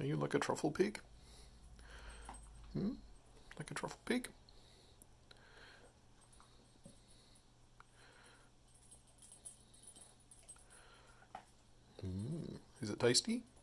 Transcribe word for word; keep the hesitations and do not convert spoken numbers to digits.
Are you like a truffle pig? Hmm? Like a truffle pig? Mm. Is it tasty?